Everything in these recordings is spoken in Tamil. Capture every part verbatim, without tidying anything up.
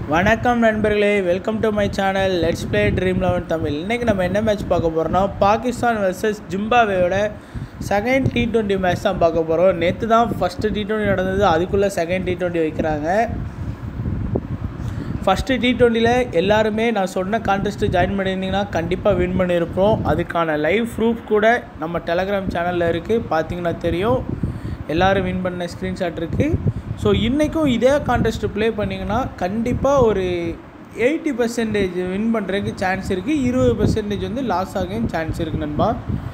வணக்கம் நண்பர்களே, welcome to my channel let's play Dream Eleven Tamil. இன்றைக்கி நம்ம என்ன மேட்ச் பார்க்க போகிறோம்னா, பாகிஸ்தான் வர்சஸ் ஜிம்பாப்வேயோட செகண்ட் டி ட்வெண்ட்டி மேட்ச் தான் பார்க்க போகிறோம். நேற்று தான் ஃபஸ்ட்டு டி ட்வெண்ட்டி நடந்தது, அதுக்குள்ளே செகண்ட் டி ட்வெண்ட்டி வைக்கிறாங்க. ஃபஸ்ட்டு டி ட்வெண்ட்டியில் எல்லாருமே நான் சொன்ன கான்டெஸ்ட்டு ஜாயின் பண்ணியிருந்தீங்கன்னா கண்டிப்பாக வின் பண்ணியிருப்போம். அதுக்கான லைவ் ப்ரூஃப் கூட நம்ம டெலகிராம் சேனலில் இருக்குது, பார்த்தீங்கன்னா தெரியும். எல்லோரும் வின் பண்ண ஸ்க்ரீன்ஷாட் இருக்குது. ஸோ இன்றைக்கும் இதே கான்டெஸ்ட்டு ப்ளே பண்ணிங்கன்னா கண்டிப்பாக ஒரு எயிட்டி பர்சன்டேஜ் வின் பண்ணுறதுக்கு சான்ஸ் இருக்குது. இருபது பர்சன்டேஜ் வந்து லாஸ் ஆகும் சான்ஸ் இருக்குது நண்பா.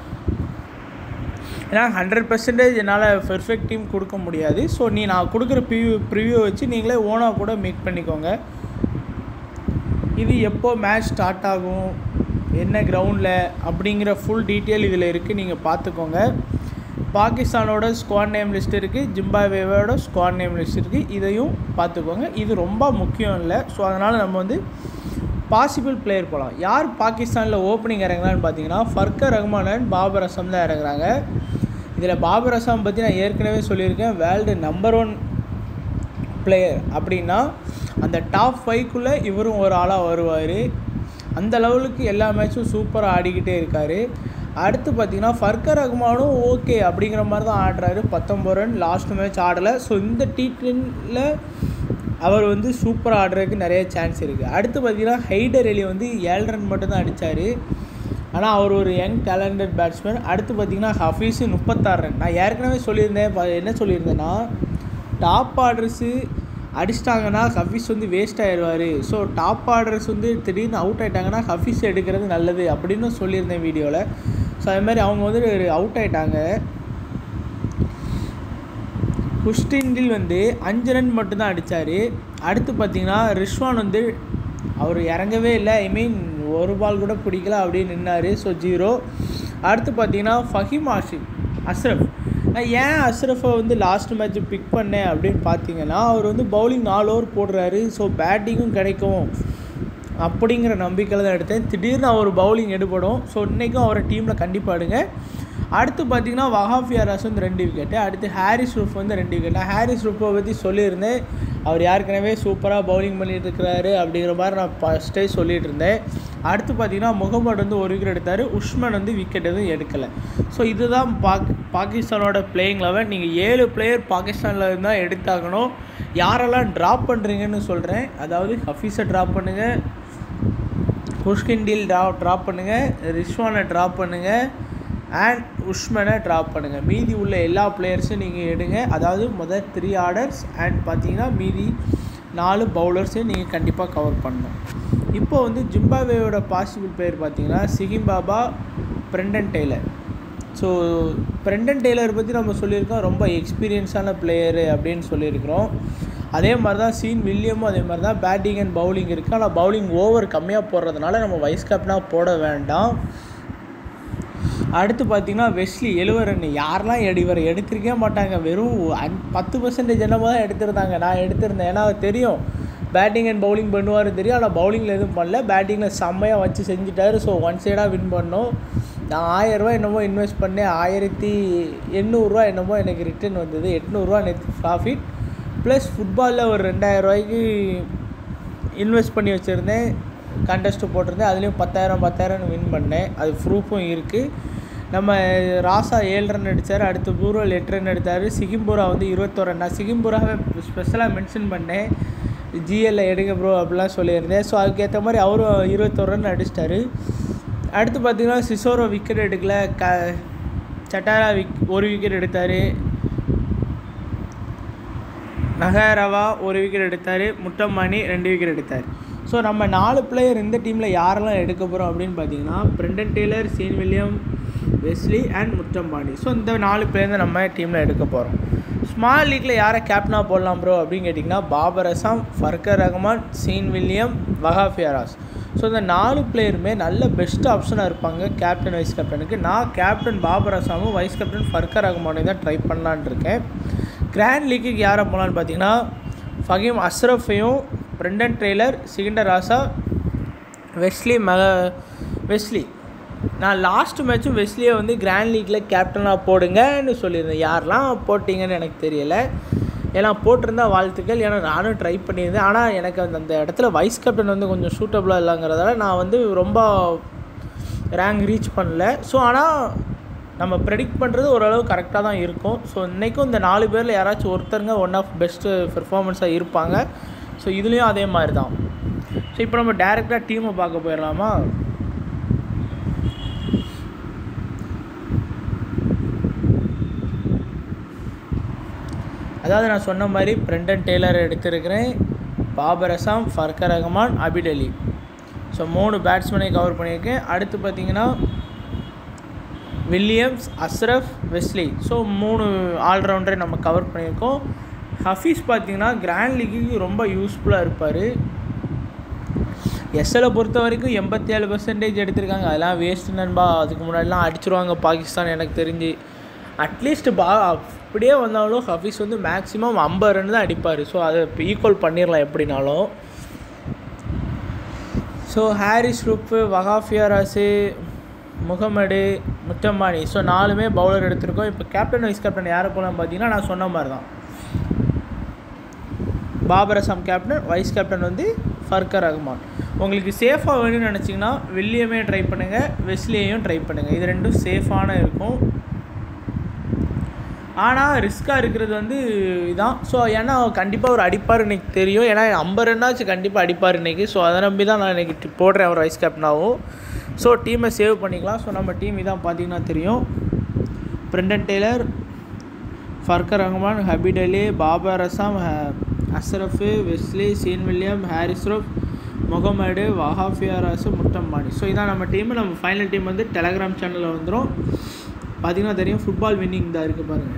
ஏன்னா ஹண்ட்ரட் பர்சன்டேஜ் என்னால் பெர்ஃபெக்ட் டீம் கொடுக்க முடியாது. ஸோ நீ நான் கொடுக்குற ப்ரிவியூ ப்ரிவியூ வச்சு நீங்களே ஓனாக கூட மேக் பண்ணிக்கோங்க. இது எப்போ மேட்ச் ஸ்டார்ட் ஆகும், என்ன கிரவுண்டில் அப்படிங்கிற ஃபுல் டீட்டெயில் இதில் இருக்குது, நீங்கள் பார்த்துக்கோங்க. பாகிஸ்தானோட ஸ்குவாட் நேம் லிஸ்ட் இருக்குது, ஜிம்பாப்வேவோட ஸ்குவாட் நேம் லிஸ்ட் இருக்குது, இதையும் பார்த்துக்கோங்க. இது ரொம்ப முக்கியம் இல்லை. ஸோ அதனால் நம்ம வந்து பாசிபிள் பிளேயர் போகலாம். யார் பாகிஸ்தானில் ஓப்பனிங் இறங்குறான்னு பார்த்தீங்கன்னா, ஃபர்கர் ரஹ்மான் அண்ட் பாபர் அசாம் தான் இறங்குறாங்க. இதில் பாபர் அசாம் பற்றி நான் ஏற்கனவே சொல்லியிருக்கேன், வேர்ல்டு நம்பர் ஒன் பிளேயர் அப்படின்னா அந்த டாப் ஃபைவ்க்குள்ளே இவரும் ஒரு ஆளாக வருவார். அந்த லெவலுக்கு எல்லா மேட்சும் சூப்பராக ஆடிக்கிட்டே இருக்கார். அடுத்து பார்த்திங்கன்னா ஃபர்கர் ரஹ்மானும் ஓகே அப்படிங்கிற மாதிரி தான் ஆடுறாரு. பத்தொம்பது ரன் லாஸ்ட் மேட்ச் ஆடலை. ஸோ இந்த டி ட்வெண்ட்டியில் அவர் வந்து சூப்பராக ஆடுறதுக்கு நிறைய சான்ஸ் இருக்குது. அடுத்து பார்த்திங்கன்னா ஹைடர் அலி வந்து ஏழு ரன் மட்டும்தான் அடித்தார். ஆனால் அவர் ஒரு யங் டேலண்டட் பேட்ஸ்மேன். அடுத்து பார்த்திங்கன்னா ஹஃபீஸு முப்பத்தாறு ரன். நான் ஏற்கனவே சொல்லியிருந்தேன், என்ன சொல்லியிருந்தேன்னா டாப் ஆர்டர்ஸு அடிச்சிட்டாங்கன்னா ஹஃபீஸ் வந்து வேஸ்ட் ஆகிடுவார். ஸோ டாப் ஆர்டர்ஸ் வந்து திடீர்னு அவுட் ஆகிட்டாங்கன்னா ஹஃபீஸ் எடுக்கிறது நல்லது அப்படின்னு சொல்லியிருந்தேன் வீடியோவில். ஸோ அதுமாதிரி அவங்க வந்து அவுட் ஆகிட்டாங்க. குஸ்டின்டில் வந்து அஞ்சு ரன் மட்டும்தான் அடித்தார். அடுத்து பார்த்திங்கன்னா ரிஷ்வான் வந்து அவர் இறங்கவே இல்லை, ஐ மீன் ஒரு பால் கூட பிடிக்கல அப்படின்னு நின்னார். So zero. அடுத்து பார்த்திங்கன்னா ஃபஹீம் ஆஷிப் அஸ்ரஃப். நான் ஏன் அஸ்ரஃபை வந்து லாஸ்ட் மேட்ச் பிக் பண்ணேன் அப்படின்னு பார்த்தீங்கன்னா, அவர் வந்து பவுலிங் நாலு ஓவர் போடுறாரு. ஸோ பேட்டிங்கும் கிடைக்கும் அப்படிங்கிற நம்பிக்கையில் தான் எடுத்தேன். திடீர்னு அவர் பவுலிங் எடுபடும். ஸோ இன்றைக்கும் அவரை டீமில் கண்டிப்பாக எடுங்க. அடுத்து பார்த்திங்கன்னா வஹாப் யாராஸ் வந்து ரெண்டு விக்கெட்டு. அடுத்து ஹாரிஸ் ரூஃப் வந்து ரெண்டு விக்கெட்டு. ஹாரிஸ் ரூஃபை பற்றி சொல்லியிருந்தேன், அவர் ஏற்கனவே சூப்பராக பவுலிங் பண்ணிகிட்டு இருக்கிறாரு அப்படிங்கிற மாதிரி நான் ஃபஸ்ட்டே சொல்லிகிட்டு இருந்தேன். அடுத்து பார்த்திங்கன்னா முகமது வந்து ஒரு விக்கெட் எடுத்தார். உஸ்மான் வந்து விக்கெட் எதுவும் எடுக்கலை. ஸோ இதுதான் பாக் பாகிஸ்தானோட பிளேயிங் லெவன். நீங்கள் ஏழு பிளேயர் பாகிஸ்தானில் இருந்தால் எடுத்தாகணும். யாரெல்லாம் ட்ராப் பண்ணுறீங்கன்னு சொல்கிறேன். அதாவது ஹஃபீஸை ட்ராப் பண்ணுங்கள், குஷ்கின்டில் ட்ரா ட்ராப் பண்ணுங்கள், ரிஷ்வானை ட்ராப் பண்ணுங்கள், அண்ட் உஸ்மானை ட்ராப் பண்ணுங்கள். மீதி உள்ள எல்லா பிளேயர்ஸும் நீங்கள் எடுங்க. அதாவது முதல் த்ரீ ஆர்டர்ஸ் அண்ட் பார்த்தீங்கன்னா மீதி நாலு பவுலர்ஸையும் நீங்கள் கண்டிப்பாக கவர் பண்ணணும். இப்போ வந்து ஜிம்பாப்வேயோட பாசிபிள் பிளேயர் பார்த்தீங்கன்னா சிகிம் பாபா, Brendan Taylor. So Brendan Taylor பற்றி நம்ம சொல்லியிருக்கோம், ரொம்ப எக்ஸ்பீரியன்ஸான பிளேயரு அப்படின்னு சொல்லியிருக்கிறோம். அதே மாதிரி தான் சீன் வில்லியமும் அதே மாதிரி தான் பேட்டிங் அண்ட் பவுலிங் இருக்குது. ஆனால் பவுலிங் ஓவர் கம்மியாக போடுறதுனால நம்ம வைஸ் கேப்டனாக போட வேண்டாம். அடுத்து பார்த்திங்கன்னா வெஸ்லி எழுபது ரன். யாரெல்லாம் எடு இவரை எடுத்திருக்கவே மாட்டாங்க, வெறும் அன் பத்து பர்சன்டேஜ் என்னமோ தான் எடுத்திருந்தாங்க. நான் எடுத்திருந்தேன், ஏன்னா தெரியும் பேட்டிங் அண்ட் பவுலிங் பண்ணுவார் தெரியும். ஆனால் பவுலிங்கில் எதுவும் பண்ணல, பேட்டிங்கில் செம்மையாக வச்சு செஞ்சுட்டார். ஸோ ஒன் சைடாக வின் பண்ணோம். நான் ஆயிரரூவா என்னமோ இன்வெஸ்ட் பண்ணேன், ஆயிரத்தி எண்ணூறுரூவா என்னமோ எனக்கு ரிட்டர்ன் வந்தது. எட்நூறுரூவா நேற்று ப்ராஃபிட் ப்ளஸ் ஃபுட்பாலில் ஒரு ரெண்டாயிரம் ரூபாய்க்கு இன்வெஸ்ட் பண்ணி வச்சுருந்தேன், கண்டெஸ்ட்டு போட்டிருந்தேன். அதுலேயும் பத்தாயிரம் பத்தாயிரம் வின் பண்ணேன். அது ப்ரூஃபும் இருக்குது. நம்ம ராசா ஏழு ரன் அடித்தார். அடுத்து பூர்வல் எட்டு ரன் எடுத்தார். சிகிம்பூரா வந்து இருபத்தோரு ரன். நான் சிகிம்பூராவை ஸ்பெஷலாக மென்ஷன் பண்ணேன், ஜிஎல்ல எடுங்க ப்ரோ அப்படிலாம் சொல்லியிருந்தேன். ஸோ அதுக்கேற்ற மாதிரி அவரும் இருபத்தோரு ரன் அடிச்சிட்டாரு. அடுத்து பார்த்திங்கன்னா சிசோரோ விக்கெட் எடுக்கல, க சட்டாரா விக் ஒரு விக்கெட் எடுத்தார். நகரவா ஒரு விக்கெட் எடுத்தார். முட்டம்மானி ரெண்டு விக்கெட் எடுத்தார். ஸோ நம்ம நாலு பிளேயர் இந்த டீமில் யாரெல்லாம் எடுக்க போகிறோம் அப்படின்னு பார்த்தீங்கன்னா, Brendan Taylor, Sean William, Wesley and முட்டம்பானி. ஸோ இந்த நாலு பிளேயர் தான் நம்ம டீமில் எடுக்க போகிறோம். ஸ்மால் லீக்கில் யாரை கேப்டனாக போடலாம் ப்ரோ அப்படின்னு கேட்டிங்கன்னா, Babar Azam, Fakhar Rahman, Sean William, Wahab Riaz. So இந்த நாலு பிளேயருமே நல்ல பெஸ்ட் ஆப்ஷனாக இருப்பாங்க கேப்டன் வைஸ் கேப்டனுக்கு. நான் கேப்டன் பாபர் அசாமும் வைஸ் கேப்டன் ஃபர்கர் ரஹ்மானையும் தான் ட்ரை பண்ணலான் இருக்கேன். கிராண்ட் லீக்குக்கு யாரை போகலான்னு பார்த்தீங்கன்னா, ஃபஹீம் அஸ்ரஃபையும், Brendan Taylor, Sikandar Raza, Wesley மக வெஸ்லி. நான் லாஸ்ட் மேட்சும் வெஸ்லியை வந்து கிராண்ட் லீக்கில் கேப்டனாக போடுங்கன்னு சொல்லியிருந்தேன். யாரெல்லாம் போட்டிங்கன்னு எனக்கு தெரியலை. ஏன்னா போட்டிருந்தா வாழ்த்துக்கள். ஏன்னா நானும் ட்ரை பண்ணியிருந்தேன். ஆனால் எனக்கு அந்த அந்த இடத்துல வைஸ் கேப்டன் வந்து கொஞ்சம் சூட்டபுளாக இல்லைங்கிறதால நான் வந்து ரொம்ப ரேங்க் ரீச் பண்ணல. ஸோ ஆனால் நம்ம ப்ரெடிக்ட் பண்ணுறது ஓரளவு கரெக்டாக தான் இருக்கும். ஸோ இன்றைக்கும் இந்த நாலு பேரில் யாராச்சும் ஒருத்தருங்க ஒன் ஆஃப் பெஸ்ட்டு பெர்ஃபார்மன்ஸாக இருப்பாங்க. ஸோ இதுலேயும் அதே மாதிரி தான். ஸோ இப்போ நம்ம டேரெக்டாக டீமை பார்க்க போயிடலாமா? அதாவது நான் சொன்ன மாதிரி பிரெண்டன் டெய்லர் எடுத்திருக்கிறேன், பாபர் அசாம், ஃபர்கர் ரஹ்மான், அபிட் அலி. ஸோ மூணு பேட்ஸ்மேனை கவர் பண்ணியிருக்கேன். அடுத்து பார்த்திங்கன்னா வில்லியம்ஸ், அஸ்ரஃப், வெஸ்லி. ஸோ மூணு ஆல்ரவுண்டரை நம்ம கவர் பண்ணியிருக்கோம். ஹஃபீஸ் பார்த்திங்கன்னா கிராண்ட் லீக்குக்கு ரொம்ப யூஸ்ஃபுல்லாக இருப்பார். எஸ்எல்லை பொறுத்த வரைக்கும் எண்பத்தி ஏழு பர்சன்டேஜ் எடுத்திருக்காங்க. அதெல்லாம் வேஸ்ட்டு நண்பா. அதுக்கு முன்னாடிலாம் அடிச்சிருவாங்க பாகிஸ்தான் எனக்கு தெரிஞ்சு. அட்லீஸ்ட் பா அப்படியே வந்தாலும் ஹஃபீஸ் வந்து மேக்ஸிமம் ஐம்பது ரன் தான் அடிப்பார். ஸோ அதை இப்போ ஈக்குவல் பண்ணிடலாம் எப்படினாலும். So Harris ரூப்பு, வகாஃபியாராஸு, Mohammed, முத்தம்பானி. ஸோ நாலுமே பவுலர் எடுத்திருக்கோம். இப்போ கேப்டன் வைஸ் கேப்டன் யாரை போகலாம் பார்த்தீங்கன்னா நான் சொன்ன மாதிரி தான். Babar Azam captain, vice captain வந்து ஃபர்கர் ரஹ்மான். உங்களுக்கு சேஃபாக வேணும்னு நினச்சிங்கன்னா வில்லியமே ட்ரை பண்ணுங்கள், வெஸ்லியையும் ட்ரை பண்ணுங்கள். இது ரெண்டும் சேஃபான இருக்கும். ஆனால் ரிஸ்க்காக இருக்கிறது வந்து இதான். ஸோ ஏன்னா கண்டிப்பாக ஒரு அடிப்பார் இன்றைக்கி தெரியும். ஏன்னா ஐம்பது ரன்னாச்சு கண்டிப்பாக அடிப்பார் இன்றைக்கி. ஸோ அதை நம்பி தான் நான் இன்றைக்கி போடுறேன் அவர் வைஸ் கேப்டனாகவும். ஸோ டீமை சேவ் பண்ணிக்கலாம். ஸோ நம்ம டீம் இதான் பார்த்தீங்கன்னா தெரியும். பிரெண்டன் டெய்லர், ஃபர்கர் ரஹ்மான், அபிட் அலி, Babur Assam, Ashraf, Wesley, scene William, Harris Roop, Mohammed, வஹாஃபியாராஸு, முத்தம்பானி. So இதான் நம்ம டீமு. நம்ம ஃபைனல் டீம் வந்து டெலகிராம் சேனலில் வந்துடும். பார்த்தீங்கன்னா தெரியும். ஃபுட்பால் வின்னிங் தான் இருக்குது பாருங்கள்.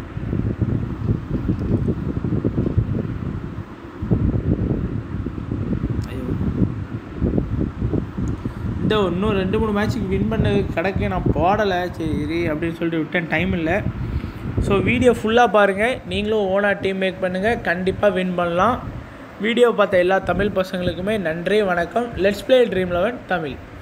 இந்த இன்னும் ரெண்டு மூணு மேட்ச்சுக்கு வின் பண்ணது கிடக்கு. நான் போடலை சரி அப்படின்னு சொல்லிட்டு விட்டேன், டைம் இல்லை. ஸோ வீடியோ ஃபுல்லாக பாருங்கள். நீங்களும் ஓனாக டீம் மேக் பண்ணுங்கள், கண்டிப்பாக வின் பண்ணலாம். வீடியோ பார்த்த எல்லா தமிழ் பசங்களுக்குமே நன்றி, வணக்கம். Let's play Dream Eleven Tamil.